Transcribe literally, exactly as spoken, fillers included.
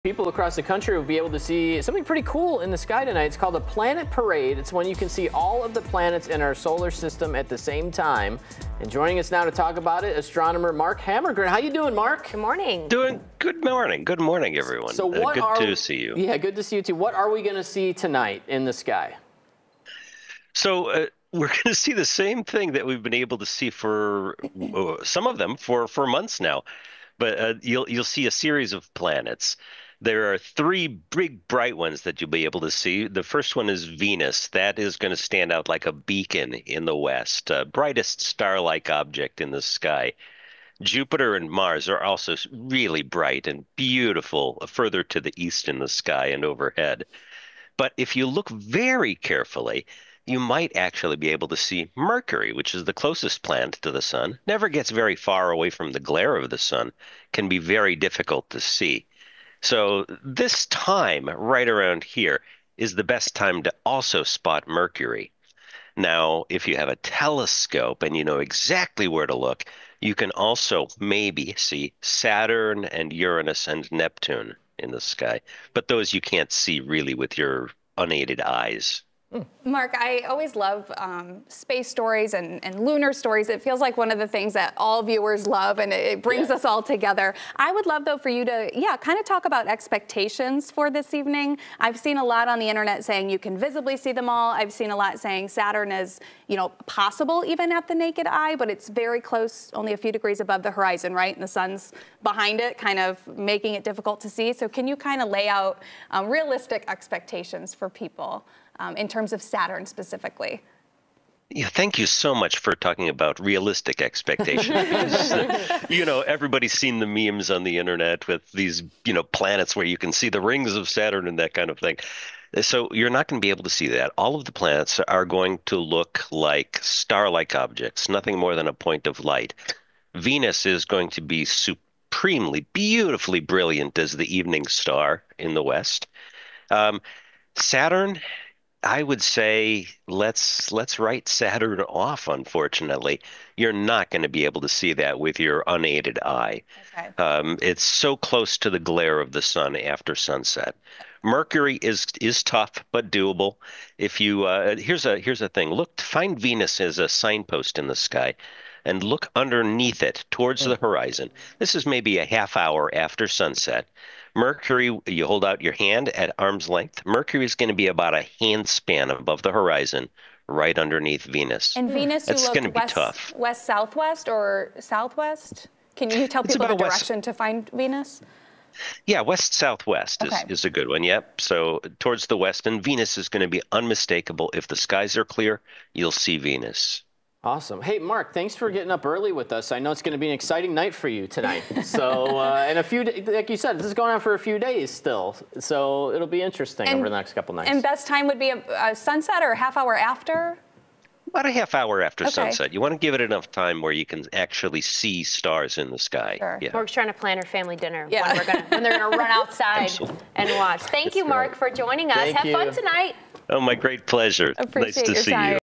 People across the country will be able to see something pretty cool in the sky tonight. It's called a planet parade. It's when you can see all of the planets in our solar system at the same time. And joining us now to talk about it, astronomer Mark Hammergren. How you doing, Mark? Good morning. Doing good morning. Good morning, everyone. So what uh, good are, to see you. Yeah, good to see you too. What are we going to see tonight in the sky? So uh, we're going to see the same thing that we've been able to see for uh, some of them for for months now. But uh, you'll you'll see a series of planets. There are three big bright ones that you'll be able to see. The first one is Venus. That is going to stand out like a beacon in the west, uh, brightest star-like object in the sky. Jupiter and Mars are also really bright and beautiful further to the east in the sky and overhead. But if you look very carefully, you might actually be able to see Mercury, which is the closest planet to the sun. Never gets very far away from the glare of the sun, can be very difficult to see. So this time, right around here, is the best time to also spot Mercury. Now, if you have a telescope and you know exactly where to look, you can also maybe see Saturn and Uranus and Neptune in the sky. But those you can't see really with your unaided eyes. Mark, I always love um, space stories and, and lunar stories. It feels like one of the things that all viewers love, and it, it brings yeah. us all together. I would love, though, for you to, yeah, kind of talk about expectations for this evening. I've seen a lot on the internet saying you can visibly see them all. I've seen a lot saying Saturn is, you know, possible even at the naked eye, but it's very close, only a few degrees above the horizon, right? And the sun's behind it, kind of making it difficult to see. So can you kind of lay out um, realistic expectations for people? Um, in terms of Saturn specifically? Yeah, thank you so much for talking about realistic expectations. Because, uh, you know, everybody's seen the memes on the internet with these, you know, planets where you can see the rings of Saturn and that kind of thing. So you're not going to be able to see that. All of the planets are going to look like star-like objects, nothing more than a point of light. Venus is going to be supremely, beautifully brilliant as the evening star in the west. Um, Saturn, I would say let's let's write Saturn off, unfortunately. You're not going to be able to see that with your unaided eye. Okay. Um, it's so close to the glare of the sun after sunset. Mercury is is tough but doable. If you uh, here's a here's a thing. Look, find Venus as a signpost in the sky and look underneath it towards the horizon. This is maybe a half hour after sunset. Mercury, you hold out your hand at arm's length. Mercury is going to be about a hand span above the horizon, right underneath Venus. And Venus, That's you going to look be west, tough. west, southwest, or southwest? Can you tell It's people the about west- direction to find Venus? Yeah, west-southwest is, Okay. is a good one. Yep. So towards the west, and Venus is going to be unmistakable. If the skies are clear, you'll see Venus. Awesome. Hey, Mark, thanks for getting up early with us. I know it's going to be an exciting night for you tonight. So, uh, and a few, like you said, this is going on for a few days still. So it'll be interesting And- over the next couple nights. And best time would be a, a sunset or a half hour after? About a half hour after Okay. sunset. You want to give it enough time where you can actually see stars in the sky. Sure. Yeah. Mark's trying to plan her family dinner Yeah. when, we're gonna, when they're going to run outside Absolutely. and watch. Thank That's you, Mark, great. for joining us. Thank Have you. fun tonight. Oh, my great pleasure. Appreciate Nice to your see time. you.